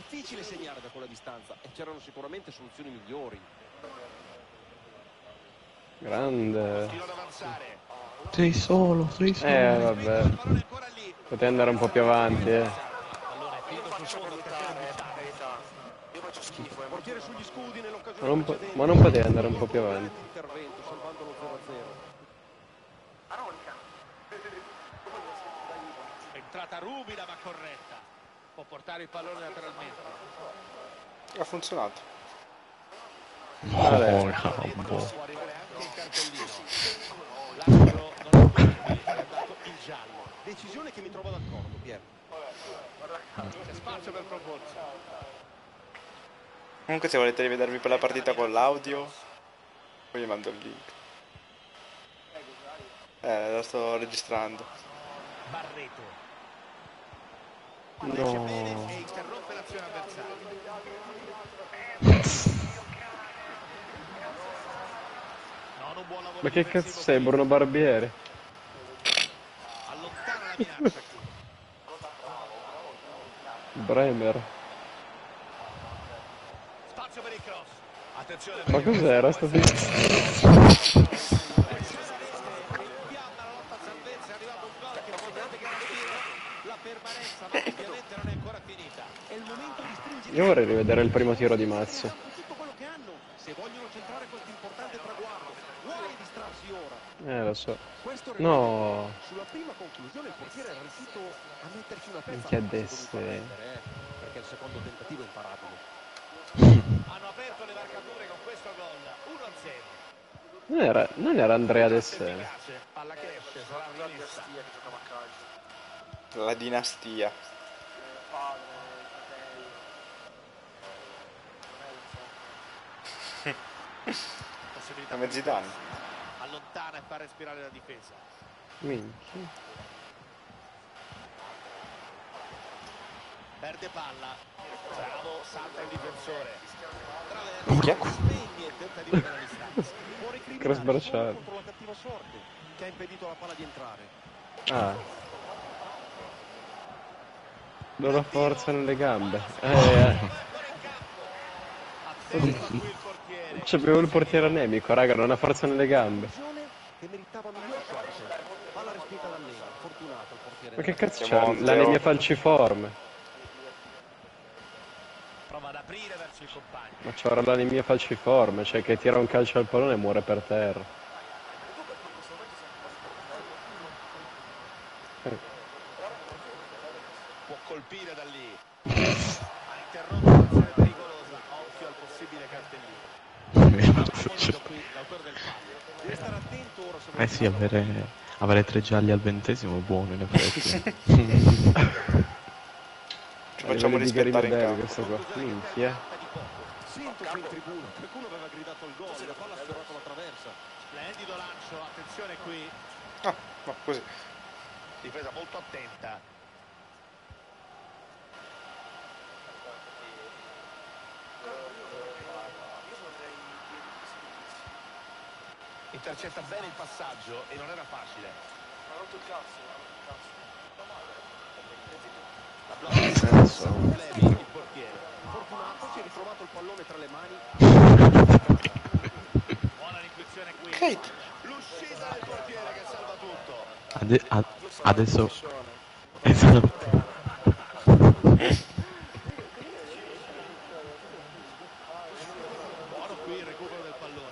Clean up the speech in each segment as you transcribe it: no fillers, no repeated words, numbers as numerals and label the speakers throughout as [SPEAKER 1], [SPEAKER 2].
[SPEAKER 1] difficile segnare da quella distanza e c'erano sicuramente soluzioni migliori.
[SPEAKER 2] Grande.
[SPEAKER 3] Sei solo.
[SPEAKER 2] Vabbè. Potevi andare un po' più avanti,
[SPEAKER 1] Portiere sugli scudi nell'occasione
[SPEAKER 2] Ma non potevi andare un po' più avanti.
[SPEAKER 1] intervento salvando lo 0-0.
[SPEAKER 4] Entrata ruvida ma corretta. Può portare il pallone lateralmente.
[SPEAKER 5] Ha funzionato.
[SPEAKER 2] Vabbè.
[SPEAKER 4] Può arrivare anche il cartellino. L'arbitro non è più qui, è andato il giallo.
[SPEAKER 1] Decisione che mi trovo d'accordo, Pier.
[SPEAKER 4] C'è spazio per proporsi.
[SPEAKER 5] Comunque se volete rivedervi per la partita con l'audio, poi vi mando il link. Lo sto registrando.
[SPEAKER 4] Barreto.
[SPEAKER 2] No.
[SPEAKER 4] E interrompe l'azione avversaria. Non un buon lavoro.
[SPEAKER 2] Ma che cazzo sei, Bruno Barbieri?
[SPEAKER 4] Allontana la minaccia qui.
[SPEAKER 2] Bremer.
[SPEAKER 4] Spazio per il cross. Attenzione.
[SPEAKER 2] Ma cos'era sto film? Io vorrei rivedere il primo tiro di Mazzo.
[SPEAKER 1] Se vogliono centrare questo importante traguardo, guai distrarsi ora.
[SPEAKER 2] Lo so. No.
[SPEAKER 1] Sulla prima conclusione il portiere è riuscito a metterci una pezza.
[SPEAKER 2] Minchia destra.
[SPEAKER 1] Perché il secondo tentativo è imparabile.
[SPEAKER 4] Hanno aperto le marcature con questo gol. 1-0.
[SPEAKER 2] Non era Andrea Dessè.
[SPEAKER 4] Palla che esce, sarà rimessa.
[SPEAKER 5] La dinastia. Come Zidane.
[SPEAKER 4] Allontana e fa respirare la difesa.
[SPEAKER 2] Minchia.
[SPEAKER 4] Perde palla. Bravo, salta il difensore.
[SPEAKER 5] Minchia.
[SPEAKER 2] Cross bracciale.
[SPEAKER 1] Contro la cattiva sorte che ha impedito alla palla di entrare.
[SPEAKER 2] Ah. Non ho forza nelle gambe. C'avevo il portiere nemico, raga, non ha forza nelle gambe. Ma che cazzo c'ha? L'anemia falciforme.
[SPEAKER 4] Prova ad aprire verso il compagno.
[SPEAKER 2] Ma c'era l'anemia falciforme, cioè che tira un calcio al pallone e muore per terra.
[SPEAKER 4] Può colpire da lì. Ha interrotto un'azione pericolosa. Occhio al possibile cartellino.
[SPEAKER 3] Sì, avere 3 gialli al 20° è buono in effetti.
[SPEAKER 5] Ci facciamo rispettare in campo.
[SPEAKER 2] Questo qua. Minchia.
[SPEAKER 1] Sento che in tribuna qualcuno aveva gridato il gol, la palla ha sfiorato la traversa.
[SPEAKER 4] Splendido lancio, attenzione qui.
[SPEAKER 5] Ah, no, così.
[SPEAKER 4] Difesa molto attenta. Intercetta bene il passaggio e non era facile. La blocca senza problemi il portiere.
[SPEAKER 1] Fortunato si è ritrovato il pallone tra le mani.
[SPEAKER 4] Buona l'intuizione qui.
[SPEAKER 5] Kate.
[SPEAKER 4] L'uscita del portiere che salva tutto.
[SPEAKER 3] Adesso esatto.
[SPEAKER 4] Buono qui il recupero del pallone.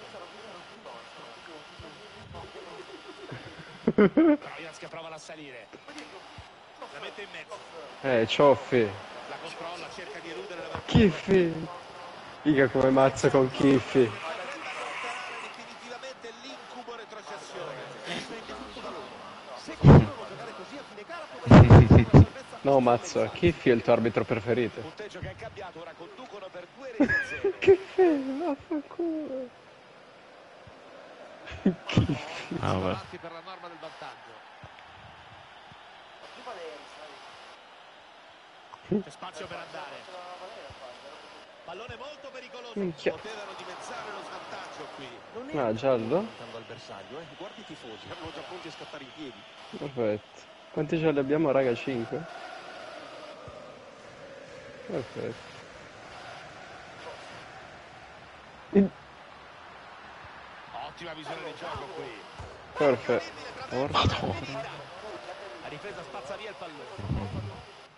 [SPEAKER 4] Trojanska prova a salire. La mette in mezzo.
[SPEAKER 2] Cioffi.
[SPEAKER 4] La controlla, cerca di eludere la
[SPEAKER 2] Kiffi. Figa come mazza con Kiffi.
[SPEAKER 4] definitivamente l'incubo retrocessione.
[SPEAKER 1] Se continuano a giocare così a fine gara potrebbe
[SPEAKER 2] No, mazzo, Kiffi è il tuo arbitro preferito.
[SPEAKER 4] punteggio che è cambiato, ora conducono per 2-0.
[SPEAKER 2] Kiffi, vaffanculo. Kiffi.
[SPEAKER 4] Avanti per la norma del vantaggio. C'è spazio per andare. Pallone molto pericoloso.
[SPEAKER 2] Minchia.
[SPEAKER 4] Potevano dimezzare lo svantaggio qui.
[SPEAKER 2] Ah, giallo?
[SPEAKER 1] Guardi i tifosi, erano già pronti a scattare in piedi.
[SPEAKER 2] Perfetto. Quanti gialli abbiamo, raga? 5? Perfetto.
[SPEAKER 4] Ottima visione di gioco qui.
[SPEAKER 2] Perfetto.
[SPEAKER 4] La difesa spazza via il pallone.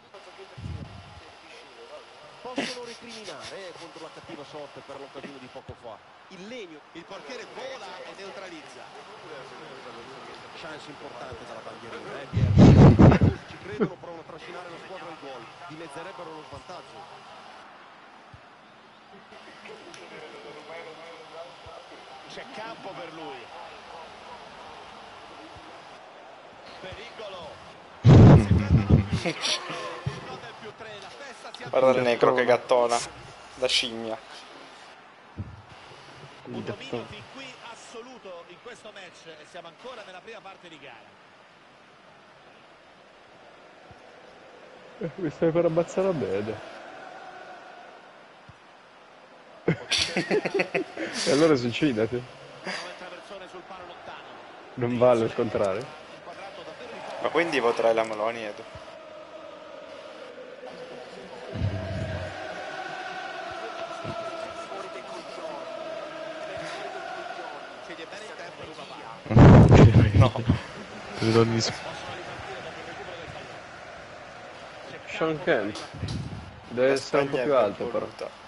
[SPEAKER 1] Possono recriminare contro la cattiva sorte per l'occasione di poco fa. Il legno,
[SPEAKER 4] Il portiere vola e neutralizza.
[SPEAKER 1] chance importante dalla bandierina, Pier. Ci credono, provano a trascinare la squadra al gol, dimezzerebbero lo svantaggio.
[SPEAKER 4] C'è campo per lui. Pericolo.
[SPEAKER 5] Guarda il negro che gattona. Da scimmia.
[SPEAKER 4] Un dominio fin qui assoluto in questo match e siamo ancora nella prima parte di gara.
[SPEAKER 2] Mi stai per ammazzare a bene. E allora suicidati. Non vale il contrario.
[SPEAKER 5] Ma quindi voterai la Meloni, Edu?
[SPEAKER 3] No. Credo ogni
[SPEAKER 2] Sean Kent. Deve essere un po' più alto però.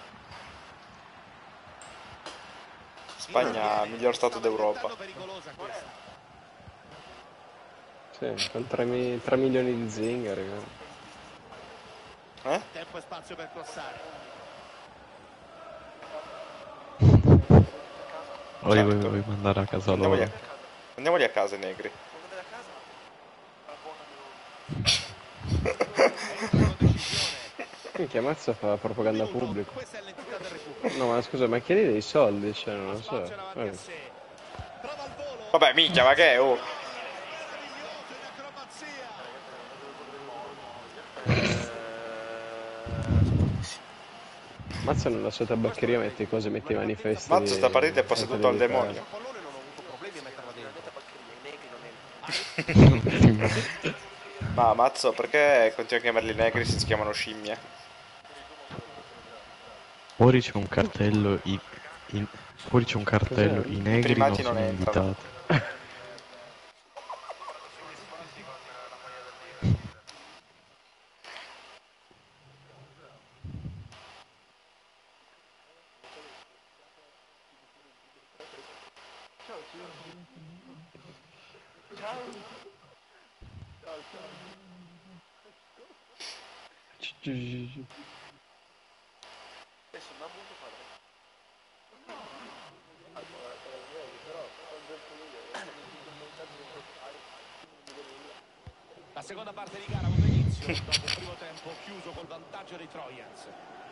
[SPEAKER 5] Spagna, miglior stato d'Europa.
[SPEAKER 2] Sì, con 3 milioni di zingari.
[SPEAKER 4] Tempo e spazio per crossare.
[SPEAKER 3] Ora vuoi mandare a casa loro.
[SPEAKER 5] Andiamoli a casa, negri.
[SPEAKER 2] Minchia, mazza fa propaganda pubblica. No, ma scusa, ma chiedi dei soldi, cioè, non lo so.
[SPEAKER 5] Vabbè, minchia, ma che è? Oh.
[SPEAKER 2] Mazza nella sua tabaccheria metti cose, metti i manifesti.
[SPEAKER 5] Mazza, sta partita è posseduto al demonio. Ma Mazzo, perché continui a chiamarli negri se si chiamano scimmie?
[SPEAKER 3] Fuori c'è un cartello, fuori c'è un cartello, i negri non
[SPEAKER 5] primati non
[SPEAKER 3] sono
[SPEAKER 5] entrano.
[SPEAKER 3] invitati.
[SPEAKER 4] La seconda parte di gara ha avuto inizio dopo un primo tempo chiuso col vantaggio dei Trojans.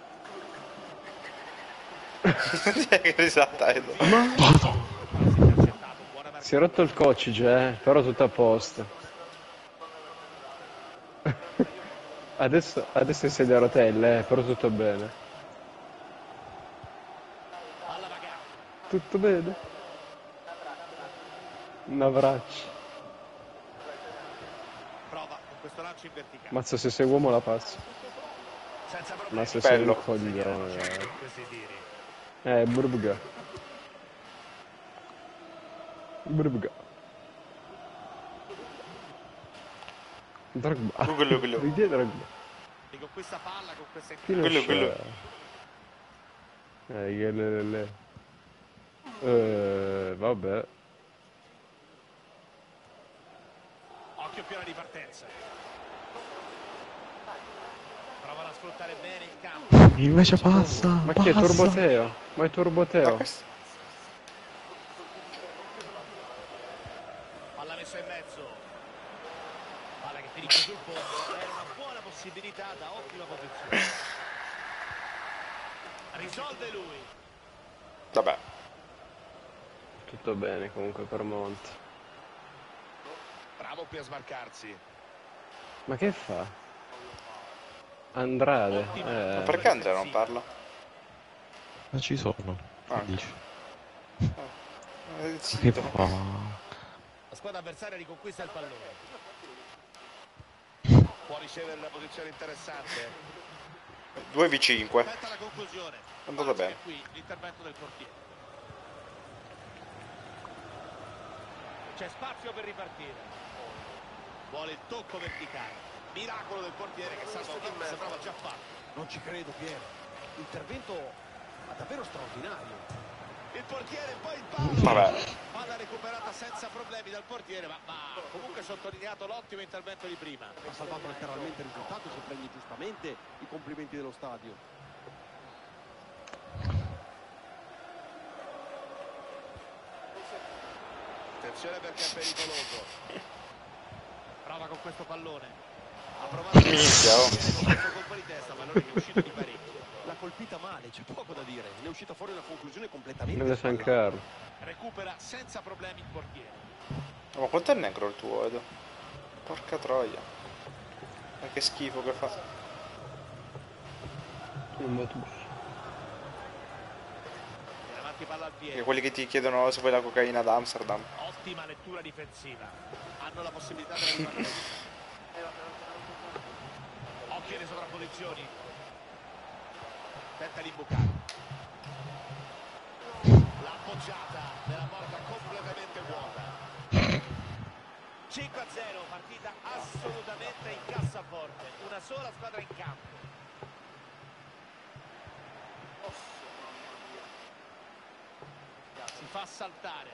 [SPEAKER 5] Che risata, Edo.
[SPEAKER 2] Si è rotto il coccige, però tutto a posto. Adesso è sedia a rotelle, però tutto bene. Tutto bene. Un abbraccio. Mazza, se sei uomo la passo. Ma se sei un coglione. Burbuga. Burbuga. Drogba. Vedi Drogba.
[SPEAKER 4] E con questa palla, con queste
[SPEAKER 5] Quello.
[SPEAKER 2] Vabbè.
[SPEAKER 4] occhio più alla ripartenza. Provano a sfruttare bene il campo.
[SPEAKER 3] Invece passa.
[SPEAKER 2] Ma chi è Turboteo? Ma è Turboteo.
[SPEAKER 4] Palla messa in mezzo. Palla che finisce sul fondo. Era una buona possibilità da ottima posizione. Risolve lui.
[SPEAKER 5] Vabbè.
[SPEAKER 2] Tutto bene comunque per Monti.
[SPEAKER 4] Bravo qui a smarcarsi.
[SPEAKER 2] Ma che fa? Andrade.
[SPEAKER 5] Ma perché Andrea non parla?
[SPEAKER 3] Ma ci sono.
[SPEAKER 5] Ah.
[SPEAKER 3] Dici. Che
[SPEAKER 5] Zitto.
[SPEAKER 3] fa?
[SPEAKER 4] La squadra avversaria riconquista il pallone. Può ricevere una posizione interessante.
[SPEAKER 5] 2v5.
[SPEAKER 4] Aspetta la conclusione.
[SPEAKER 5] È andato bene.
[SPEAKER 4] Qui l'intervento del portiere. C'è spazio per ripartire. Vuole il tocco verticale. Miracolo del portiere che sembrava già fatto.
[SPEAKER 1] Non ci credo, Piero. Intervento davvero straordinario.
[SPEAKER 4] Il portiere poi il palo.
[SPEAKER 5] Vabbè.
[SPEAKER 4] Palla recuperata senza problemi dal portiere, ma comunque sottolineato l'ottimo intervento di prima.
[SPEAKER 1] Ha salvato letteralmente il risultato, si prende giustamente i complimenti dello stadio.
[SPEAKER 4] Attenzione perché è pericoloso. Prova con questo pallone. Ha provato
[SPEAKER 5] Minchia, oh.
[SPEAKER 4] questo colpo di testa, pallone che è uscito di parecchio.
[SPEAKER 1] L'ha colpita male, c'è poco da dire. Ne è uscita fuori una conclusione completamente
[SPEAKER 2] Deve San Carlo.
[SPEAKER 4] Recupera senza problemi il portiere.
[SPEAKER 5] Ma quanto è negro il tuo, Edo? Porca troia. Ma che schifo che fa.
[SPEAKER 2] Non va tu.
[SPEAKER 4] Viene avanti palla al
[SPEAKER 5] Che
[SPEAKER 4] piede.
[SPEAKER 5] quelli che ti chiedono se vuoi la cocaina ad Amsterdam.
[SPEAKER 4] Ottima lettura difensiva. Hanno la possibilità della ripartenza. Occhio alle sovrapposizioni. Tenta l'imbucato. L'appoggiata della porta completamente vuota. 5-0, partita assolutamente in cassaforte. Una sola squadra in campo. Si fa saltare.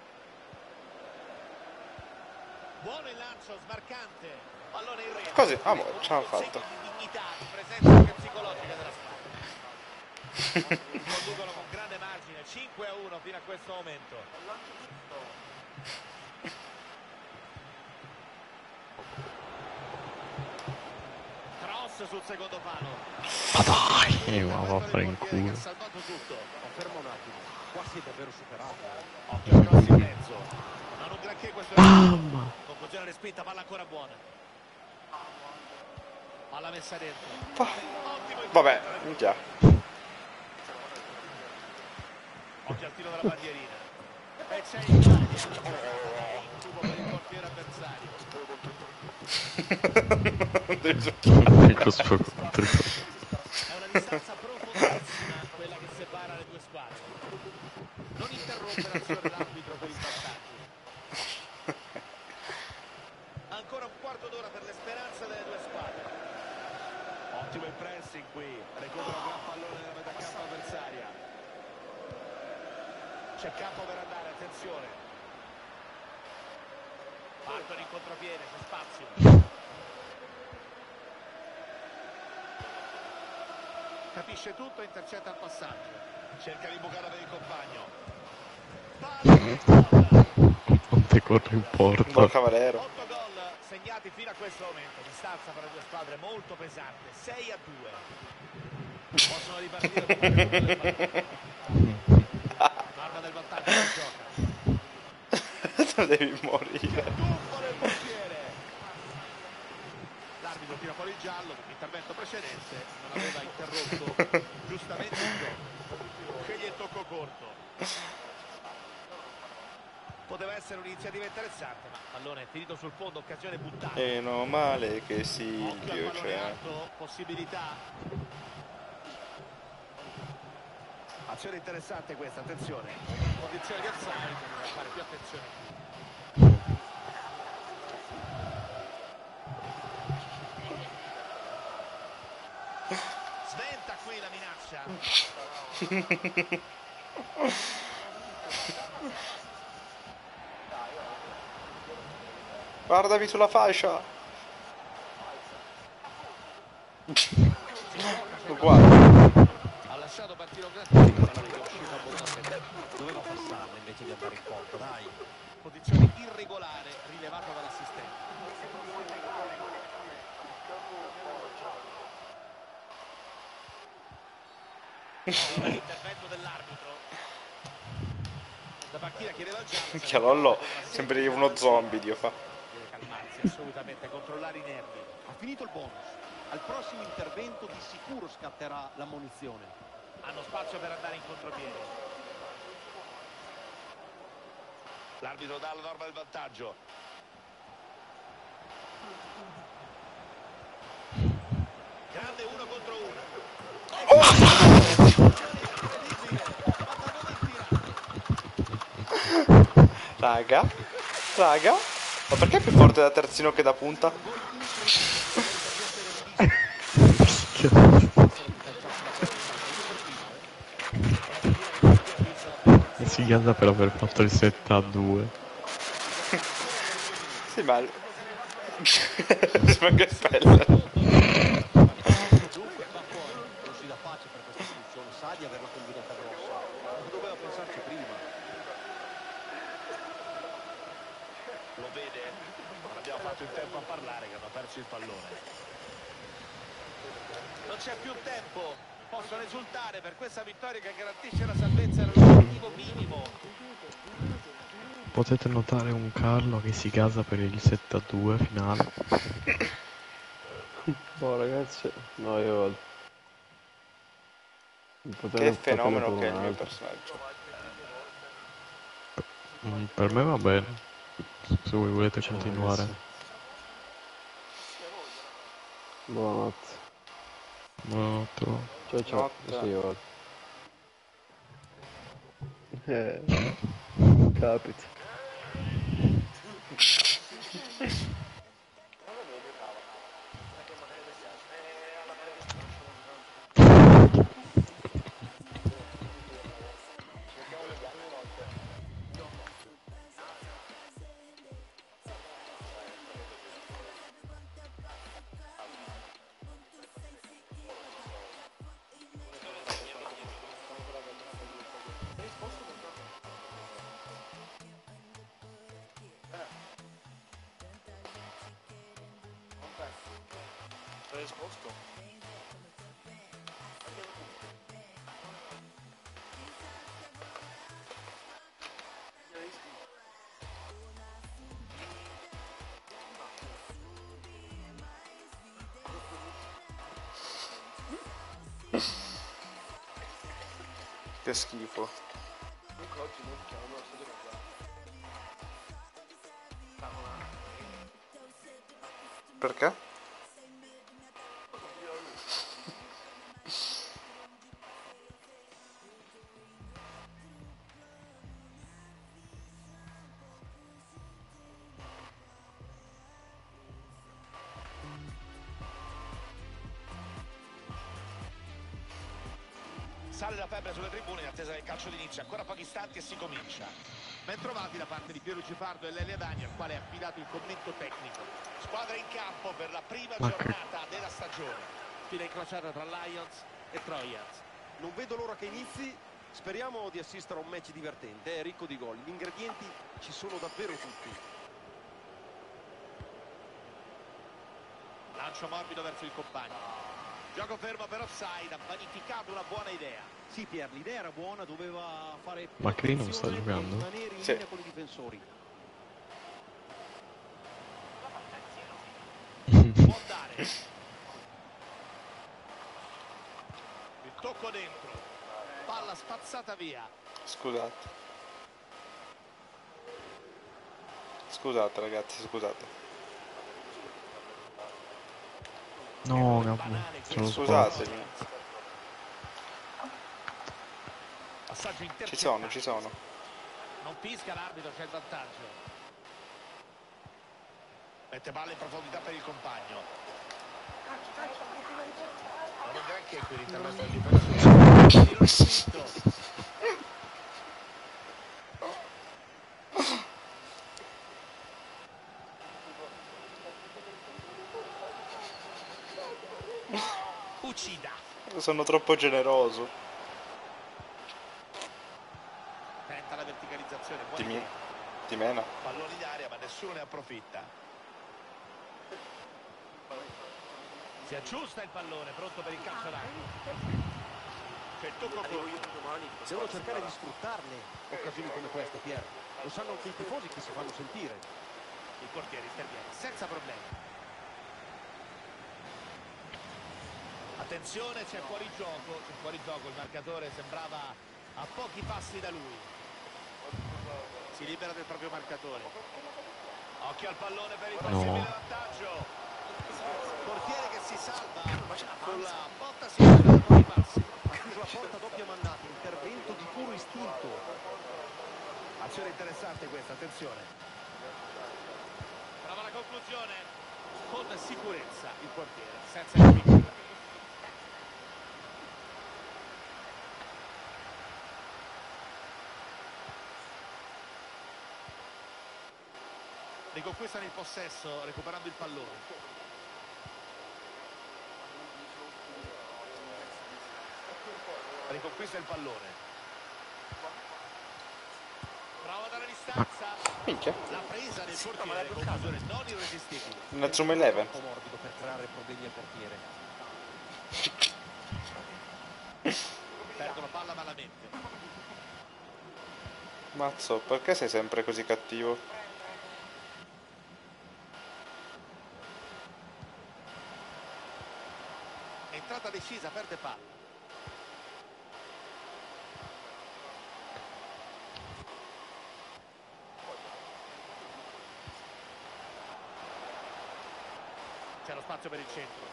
[SPEAKER 4] Buono il lancio, smarcante. Pallone in rete.
[SPEAKER 5] Così, ah, ce l'hanno fatto.
[SPEAKER 4] Segno di dignità, di presenza anche psicologica della squadra. Conducono con grande margine, 5-1 fino a questo momento. Cross sul secondo palo.
[SPEAKER 3] Ma dai, ma va a fare in culo.
[SPEAKER 4] Ha salvato tutto.
[SPEAKER 1] Ferma un attimo, qua si è davvero superato.
[SPEAKER 4] Occhio al cross in mezzo. Non un granché questo.
[SPEAKER 3] Mamma!
[SPEAKER 4] Conclusione respinta, palla ancora buona. Palla messa dentro. Ottimo il
[SPEAKER 5] Vabbè, minchia.
[SPEAKER 4] occhio al tiro della bandierina. E c'è il taglio. Incubo per il portiere avversario.
[SPEAKER 3] Ecco sfogo.
[SPEAKER 4] È una distanza profondissima quella che separa le due squadre. Non interrompe l'azione l'arbitro per il passaggio. Ancora un quarto d'ora per le speranze delle due squadre. Ottimo il pressing qui. Recupera un gran pallone nella metà campo avversaria. C'è campo per andare, attenzione. Partono in contropiede, c'è spazio. Capisce tutto e intercetta il passaggio. Cerca di bucare per il compagno.
[SPEAKER 3] Non ti corre in porta.
[SPEAKER 5] Buon Cavalero.
[SPEAKER 4] 8 gol segnati fino a questo momento. Distanza per le due squadre molto pesante. 6-2. Possono ripartire con l'arma del vantaggio del gioco.
[SPEAKER 5] Devi morire.
[SPEAKER 4] Tuffo del portiere. L'arbitro tira fuori il giallo. L'intervento precedente non aveva interrotto giustamente il gioco. Sceglie il tocco corto. Poteva essere un'iniziativa interessante, ma il pallone è finito sul fondo, occasione buttata.
[SPEAKER 5] Meno male che
[SPEAKER 4] Occhio al
[SPEAKER 5] Silvio
[SPEAKER 4] pallone
[SPEAKER 5] c'è.
[SPEAKER 4] alto, possibilità. Azione interessante questa, attenzione. Condizione di offside, bisogna fare più attenzione. Sventa qui la minaccia.
[SPEAKER 5] Guardami sulla fascia. Uguale.
[SPEAKER 4] Ha lasciato partire un grattino, il pallone che è uscito abbondantemente.
[SPEAKER 1] Doveva passarla invece di andare in porta, dai.
[SPEAKER 4] Posizione irregolare rilevata dall'assistente. L'intervento dell'arbitro. La panchina chiedeva il giallo.
[SPEAKER 5] Minchia Lollo, sembri uno zombie, Dio fa.
[SPEAKER 4] Deve calmarsi assolutamente, controllare i nervi.
[SPEAKER 1] Ha finito il bonus. Al prossimo intervento di sicuro scatterà l'ammonizione.
[SPEAKER 4] Hanno spazio per andare in contropiede. L'arbitro dà la norma del vantaggio. Grande 1 contro 1.
[SPEAKER 5] Raga. Raga, ma perché è più forte da terzino che da punta?
[SPEAKER 3] E si gasa per aver fatto il 7-2.
[SPEAKER 5] Sì, ma... ma che pelle.
[SPEAKER 1] Dunque va fuori, non si dà pace per questa soluzione, sa di averla combinata grossa, ma doveva pensarci prima.
[SPEAKER 4] Lo vede? Non abbiamo fatto in tempo a parlare che hanno perso il pallone. Non c'è più tempo, possono esultare per questa vittoria che garantisce la salvezza nell'obiettivo minimo.
[SPEAKER 3] Potete notare un Carlo che si gasa per il 7-2 finale.
[SPEAKER 2] Boh ragazzi, no io...
[SPEAKER 5] Che
[SPEAKER 2] fatelo per
[SPEAKER 5] fenomeno che è
[SPEAKER 2] un
[SPEAKER 5] il mio
[SPEAKER 2] altro.
[SPEAKER 5] personaggio.
[SPEAKER 3] Per me va bene. Se voi volete
[SPEAKER 2] Ciao
[SPEAKER 3] continuare.
[SPEAKER 2] ragazzi. Buonanotte.
[SPEAKER 3] Buonanotte.
[SPEAKER 2] Ciao ciao.
[SPEAKER 5] Notte.
[SPEAKER 2] Sì, io... capita.
[SPEAKER 5] Che schifo. Perché?
[SPEAKER 4] Sale la febbre sulle tribune in attesa del calcio d'inizio, ancora pochi istanti e si comincia. Ben trovati da parte di Piero Cifardo e Lelia Dani, al quale è affidato il commento tecnico. Squadra in campo per la prima giornata della stagione. Fila incrociata tra Lions e Trojans.
[SPEAKER 1] Non vedo l'ora che inizi, speriamo di assistere a un match divertente, ricco di gol. Gli ingredienti ci sono davvero tutti.
[SPEAKER 4] Lancio morbido verso il compagno. Gioco fermo per offside, ha vanificato una buona idea.
[SPEAKER 1] Sì Pier, l'idea era buona, doveva fare
[SPEAKER 3] Ma Cri non sta
[SPEAKER 1] attenzione e
[SPEAKER 3] giocando?
[SPEAKER 1] rimanere in
[SPEAKER 5] Sì.
[SPEAKER 1] linea con i difensori.
[SPEAKER 4] Può dare. Il tocco dentro. Palla spazzata via.
[SPEAKER 5] Scusate. Scusate ragazzi, scusate.
[SPEAKER 3] No, sono sbagliato.
[SPEAKER 5] Scusatemi.
[SPEAKER 4] Passaggio intercettato.
[SPEAKER 5] Ci sono.
[SPEAKER 4] Non fisca l'arbitro, c'è il vantaggio. Mette palla in profondità per il compagno. Non è granché qui l'intervento del difensore. Tiro spinto. Uccida.
[SPEAKER 5] Sono troppo generoso.
[SPEAKER 4] Tenta la verticalizzazione. Buona idea.
[SPEAKER 5] Ti mena.
[SPEAKER 4] Palloni d'aria ma nessuno ne approfitta. Si aggiusta il pallone, pronto per il calcio d'angolo. C'è il tocco corto.
[SPEAKER 1] Devono cercare di sfruttarle occasioni come queste, Pier. Lo sanno anche i tifosi che si fanno sentire.
[SPEAKER 4] Il portiere interviene senza problemi. Attenzione, c'è fuori gioco, il marcatore sembrava a pochi passi da lui. Si libera del proprio marcatore. Occhio al pallone per il possibile vantaggio. Portiere che si salva con la botta si libera dai propri passi.
[SPEAKER 1] Ha chiuso la porta a doppia mandata, intervento di puro istinto.
[SPEAKER 4] Azione interessante questa, attenzione. conclusione con sicurezza il portiere, senza capire. Riconquistano il possesso recuperando il pallone. Riconquista il pallone. Prova dalla distanza.
[SPEAKER 5] Minchia.
[SPEAKER 4] La presa del portiere, conclusione non irresistibile.
[SPEAKER 5] Una zoom 11.
[SPEAKER 1] morbido per creare problemi al portiere.
[SPEAKER 4] Perdono palla malamente.
[SPEAKER 5] Mazzo, perché sei sempre così cattivo?
[SPEAKER 4] Entrata decisa, perde palla. C'è lo spazio per il centro.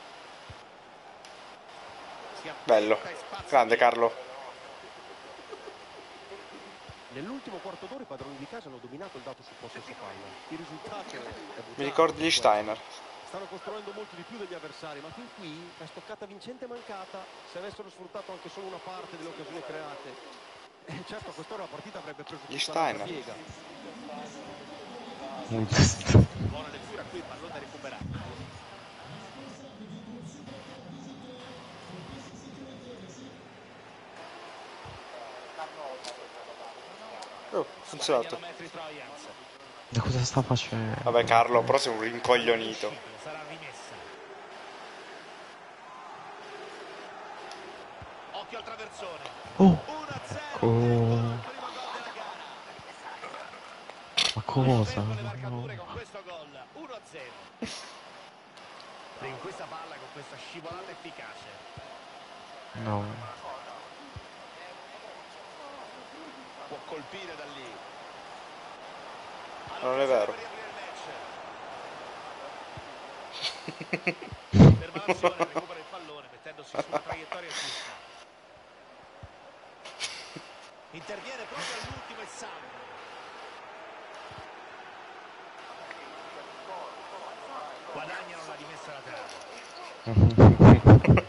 [SPEAKER 5] Bello. Grande Carlo.
[SPEAKER 1] Nell'ultimo quarto d'ora i padroni di casa hanno dominato il dato sul possesso palla. Il risultato è buttato.
[SPEAKER 5] Mi ricordi gli Steiner.
[SPEAKER 1] Stanno costruendo molto di più degli avversari, ma fin qui la stoccata vincente è mancata. Se avessero sfruttato anche solo una parte delle occasioni create, certo a quest'ora la partita avrebbe preso
[SPEAKER 5] Gli
[SPEAKER 1] tutta un'altra
[SPEAKER 5] Steiner.
[SPEAKER 1] piega.
[SPEAKER 4] Buona lettura, qui il pallone da recuperare.
[SPEAKER 5] Oh, funzionato.
[SPEAKER 3] Da cosa sta facendo?
[SPEAKER 5] Vabbè Carlo, però sei un rincoglionito.
[SPEAKER 4] Sarà rimessa. Occhio al traversone.
[SPEAKER 3] Oh!
[SPEAKER 4] 1-0.
[SPEAKER 3] Oh! Ma cosa?
[SPEAKER 4] Le marcature
[SPEAKER 3] No.
[SPEAKER 4] con questo gol. 1-0. In questa palla con questa scivolata efficace.
[SPEAKER 3] No.
[SPEAKER 4] Può colpire da lì.
[SPEAKER 5] Non è vero.
[SPEAKER 4] Ferma l'azione, recupera il pallone mettendosi sulla traiettoria giusta. Interviene proprio all'ultimo e salva. Guadagnano la rimessa laterale.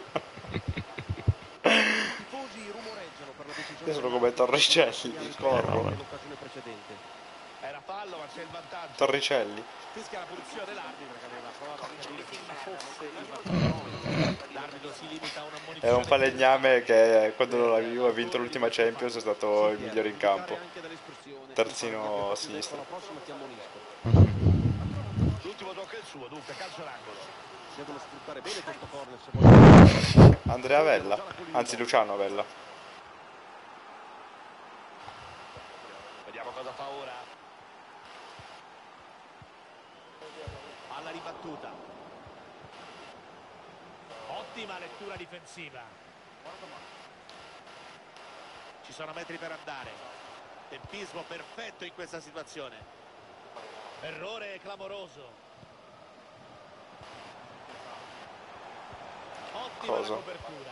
[SPEAKER 1] I tifosi rumoreggiano per la decisione.
[SPEAKER 5] Io sono come Torricelli, corro.
[SPEAKER 1] Nell'occasione precedente.
[SPEAKER 4] Era fallo ma c'è il vantaggio.
[SPEAKER 5] Torricelli.
[SPEAKER 4] Fischia la punizione dell'arbitro che aveva provato a capire chi fosse il vantaggio. L'arbitro si limita a una ammonizione.
[SPEAKER 5] Era un falegname che quando la Juve ha vinto l'ultima Champions è stato il migliore in campo. Terzino a sinistra.
[SPEAKER 1] La prossima ti ammonisco.
[SPEAKER 4] L'ultimo tocco è il suo, dunque calcio d'angolo.
[SPEAKER 1] Devono sfruttare bene questo corner se vogliono.
[SPEAKER 5] Andrea Vella, anzi Luciano Vella.
[SPEAKER 4] Vediamo cosa fa ora. Alla ribattuta. Ottima lettura difensiva. Ci sono metri per andare. Tempismo perfetto in questa situazione. Errore clamoroso. Ottima la copertura.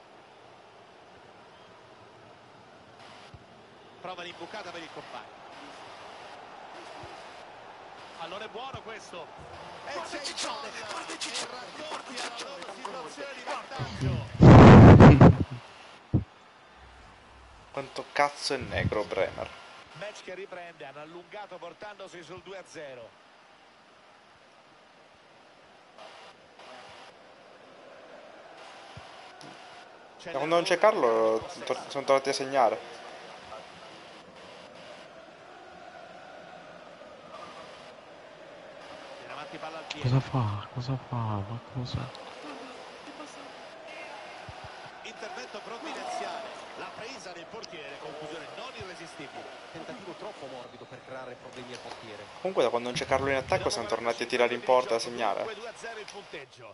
[SPEAKER 4] Prova l'imbucata per il compagno. Allora è buono questo. E c'è il gol. E raddoppia la loro situazione di vantaggio.
[SPEAKER 5] Quanto cazzo è negro Bremer?
[SPEAKER 4] Match che riprende, hanno allungato portandosi sul 2-0.
[SPEAKER 5] Da quando non c'è Carlo sono tornati a segnare.
[SPEAKER 3] Cosa fa? Cosa fa? Ma cosa?
[SPEAKER 4] Intervento provvidenziale, la presa del portiere, conclusione non irresistibile.
[SPEAKER 1] Tentativo troppo morbido per creare problemi al portiere.
[SPEAKER 5] Comunque da quando non c'è Carlo in attacco sono tornati a tirare in porta e a segnare.
[SPEAKER 4] 2-0 il punteggio.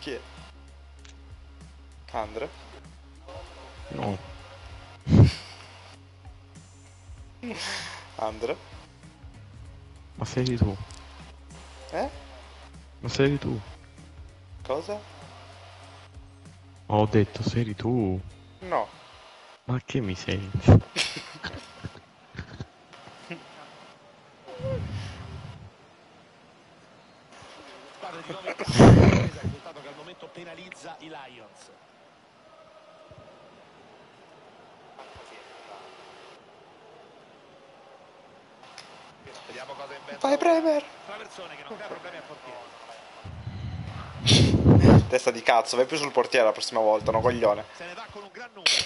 [SPEAKER 5] Chi è? Andre?
[SPEAKER 3] No.
[SPEAKER 5] Andre?
[SPEAKER 3] Ma sei tu?
[SPEAKER 5] Eh?
[SPEAKER 3] Ma sei tu?
[SPEAKER 5] Cosa?
[SPEAKER 3] Ho detto sei tu.
[SPEAKER 5] No.
[SPEAKER 3] Ma che mi senti?
[SPEAKER 4] Squadra di nuovo in campo, risultato che al momento penalizza i Lions. Vediamo cosa inventa.
[SPEAKER 5] Vai Bremer!
[SPEAKER 4] Traversone che non crea problemi al portiere.
[SPEAKER 5] Testa di cazzo, vai più sul portiere la prossima volta, no coglione.
[SPEAKER 4] Se ne va con un gran numero.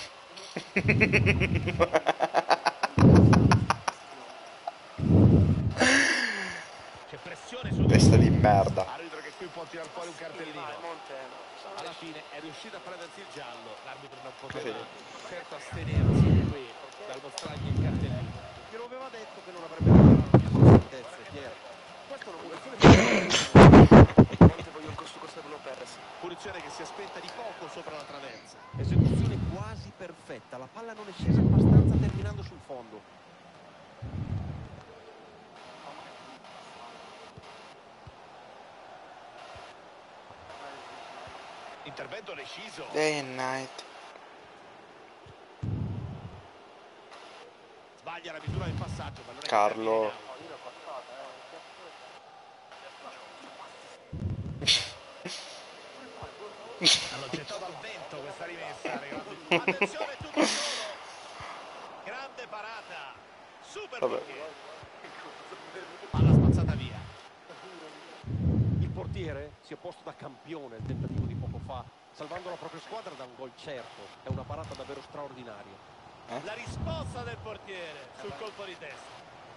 [SPEAKER 4] C'è pressione su
[SPEAKER 5] Testa di merda.
[SPEAKER 4] arbitro che qui può tirare fuori un cartellino. Alla fine è riuscito a prendersi il giallo. L'arbitro non poteva certo astenersi qui dal mostrargli il cartellino.
[SPEAKER 1] Glielo aveva detto che non avrebbe regalato più scommesse, Pier. Questa è una
[SPEAKER 4] Punizione che si è spenta di poco sopra la traversa.
[SPEAKER 1] esecuzione quasi perfetta, la palla non è scesa abbastanza terminando sul fondo.
[SPEAKER 4] Intervento deciso.
[SPEAKER 5] Day and night.
[SPEAKER 4] Sbaglia la misura del passaggio.
[SPEAKER 5] Carlo.
[SPEAKER 4] Hanno gettato al vento questa rimessa, ragazzi. Attenzione, tutto solo. Grande parata. Super portiere. Palla spazzata via.
[SPEAKER 1] Il portiere si è posto da campione al tentativo di poco fa, salvando la propria squadra da un gol certo. È una parata davvero straordinaria.
[SPEAKER 4] La risposta del portiere sul colpo di testa.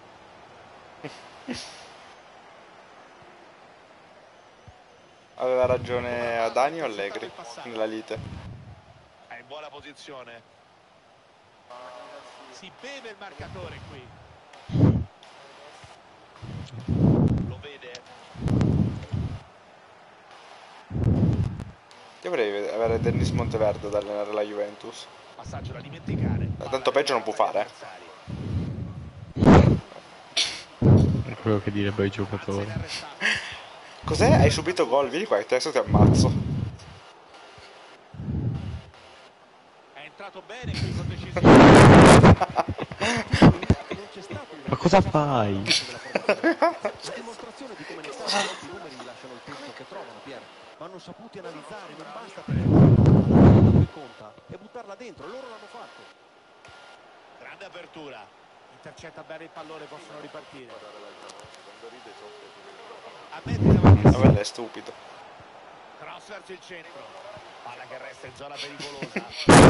[SPEAKER 5] Aveva ragione Adani o Allegri nella lite?
[SPEAKER 4] È in buona posizione. Si beve il marcatore qui. Lo vede.
[SPEAKER 5] Io vorrei avere Dennis Monteverde ad allenare la Juventus.
[SPEAKER 4] Passaggio da dimenticare.
[SPEAKER 5] Tanto peggio non può fare.
[SPEAKER 3] È quello che direbbe ai giocatori.
[SPEAKER 5] Cos'è? Hai subito gol? Vieni qua che adesso ti ammazzo.
[SPEAKER 4] È entrato bene qui con decisione.
[SPEAKER 3] Ma cosa fai?
[SPEAKER 1] La dimostrazione di come nei tanti i numeri lasciano il tempo che trovano, Pier. Vanno saputi analizzare, non basta tenere quello che conta e buttarla dentro, loro l'hanno fatto.
[SPEAKER 4] Grande apertura. Intercetta bene il pallone, possono ripartire. Ammetti davanti a sé.
[SPEAKER 5] Vabbè, è stupido.
[SPEAKER 4] Cross verso il centro. Palla che resta in zona pericolosa.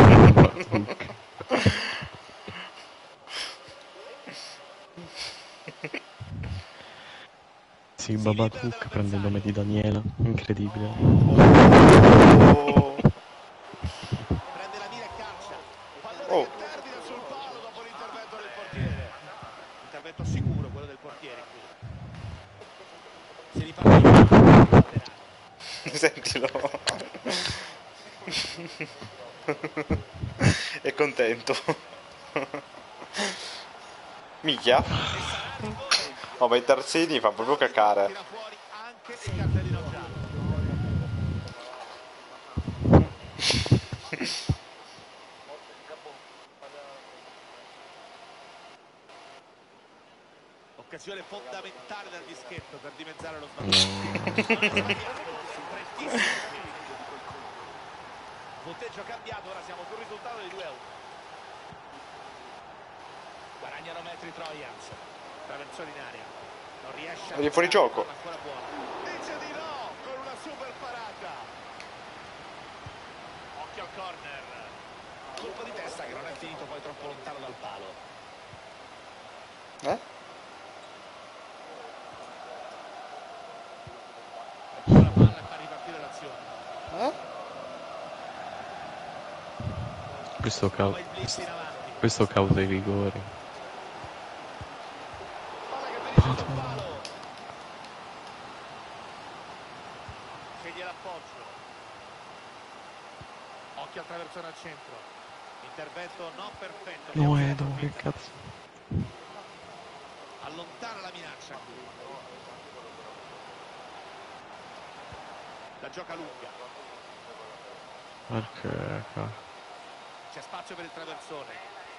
[SPEAKER 3] Sì, Babatuk prende il nome di Daniela. Incredibile.
[SPEAKER 5] Oh.
[SPEAKER 4] Prende la mira e calcia. Pallone
[SPEAKER 5] Oh.
[SPEAKER 4] che termina sul palo dopo l'intervento del portiere. Intervento sicuro quello del portiere qui. Si riparte.
[SPEAKER 5] Sentilo. È contento. Minchia. Oh, ma i terzini fa proprio cacare.
[SPEAKER 4] Tira fuori anche il cartellino giallo. Occasione fondamentale dal dischetto per dimezzare lo svantaggio. Punteggio cambiato, ora siamo sul risultato di 2-1. Guadagnano metri Trojans. Traversone in aria. Non riesce a...
[SPEAKER 5] È fuori gioco.
[SPEAKER 4] Ancora buona. Dice di no con una super parata. Occhio al corner. Colpo di testa che non è finito poi troppo lontano dal palo. Recupera la palla e fa ripartire l'azione.
[SPEAKER 3] Questo causa i rigori.
[SPEAKER 4] Palla che finisce sul palo. Sceglie l'appoggio. Occhio al traversone al centro. Intervento non perfetto.
[SPEAKER 3] No, no, che cazzo.
[SPEAKER 4] Allontana la minaccia. La gioca lunga.
[SPEAKER 3] Perché?
[SPEAKER 4] C'è spazio per il traversone.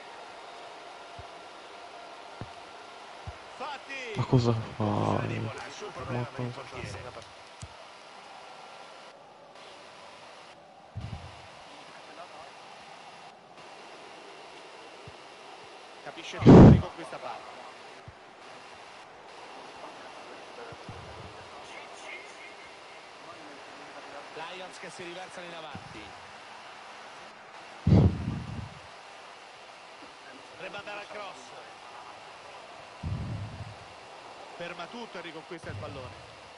[SPEAKER 4] Fatti!
[SPEAKER 3] Ma cosa
[SPEAKER 4] Conclusione
[SPEAKER 3] fai?
[SPEAKER 4] debole. Nessun problema per il portiere. Capisce tutto con questa palla. Lions che si riversano in avanti. Rimandare al cross. Ferma tutto e riconquista il pallone.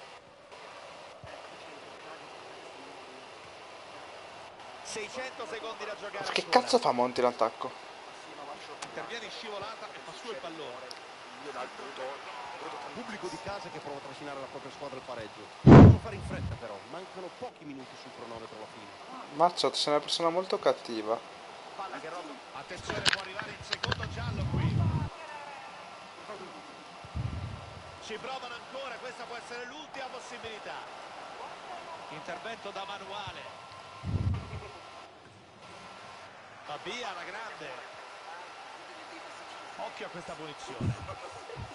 [SPEAKER 4] 600 secondi da giocare.
[SPEAKER 5] Ma che
[SPEAKER 4] ancora.
[SPEAKER 5] cazzo fa Monti in attacco?
[SPEAKER 4] Interviene in scivolata e fa su il pallone.
[SPEAKER 1] Pubblico di casa che prova a trascinare la propria squadra al pareggio. Devono fare in fretta però, mancano pochi minuti sul cronometro alla fine.
[SPEAKER 5] Mazzot, sei una persona molto cattiva.
[SPEAKER 4] Attenzione, può arrivare il secondo giallo qui. Ci provano ancora, questa può essere l'ultima possibilità. Intervento da manuale. Va via la grande. Occhio a questa punizione.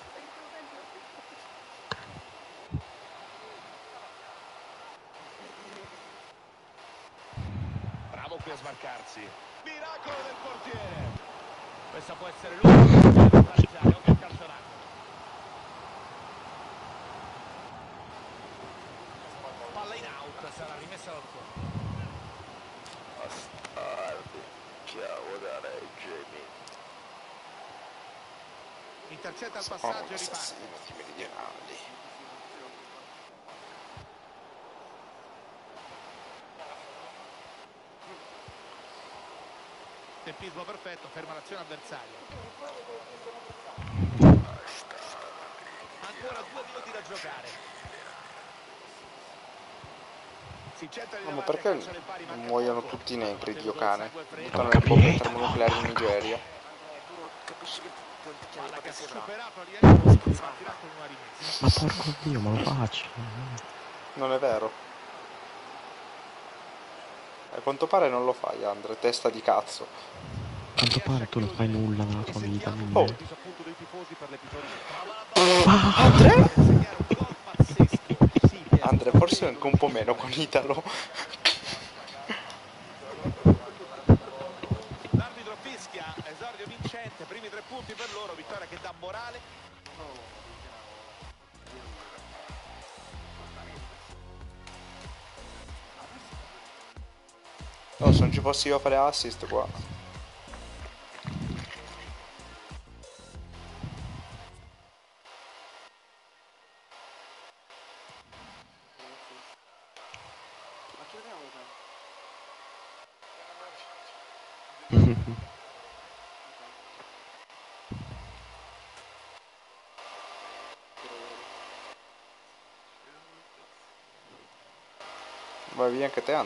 [SPEAKER 4] Bravo qui a smarcarsi. Miracolo del portiere. Questa può essere l'ultima per pareggiare. Occhio al calcio d'angolo. Palla in out, sarà rimessa dal corpo. Intercetta il passaggio e riparte.
[SPEAKER 5] meridionali.
[SPEAKER 4] Tempismo perfetto, ferma l'azione avversaria. Ancora 2 minuti da giocare. Si cerca di
[SPEAKER 5] No, ma
[SPEAKER 4] davanti a
[SPEAKER 5] perché
[SPEAKER 4] calcio nel pari, manca
[SPEAKER 5] muoiono
[SPEAKER 4] poco.
[SPEAKER 5] tutti i negri, Dio
[SPEAKER 4] Mantenuto il
[SPEAKER 5] cane?
[SPEAKER 4] sangue freddo.
[SPEAKER 5] Buttano le bombe termonucleari in Nigeria.
[SPEAKER 4] Palla che ha superato gli aiuti, partirà con una rimessa.
[SPEAKER 3] Ma porco Dio, ma lo faccio.
[SPEAKER 5] Non è vero. A quanto pare non lo fai, Andre, testa di cazzo.
[SPEAKER 3] A quanto pare tu non fai nulla nella tua vita, quindi...
[SPEAKER 5] Oh.
[SPEAKER 1] Il disappunto dei tifosi per l'episodio.
[SPEAKER 5] Andre?
[SPEAKER 4] Segnare un gol pazzesco.
[SPEAKER 1] Sì, Pier,
[SPEAKER 5] Andre, forse anche un po' meno con Italo.
[SPEAKER 4] L'arbitro fischia, esordio vincente, primi 3 punti per loro, vittoria che dà morale.
[SPEAKER 5] No, se non ci fossi io a fare assist qua. Vai via anche te,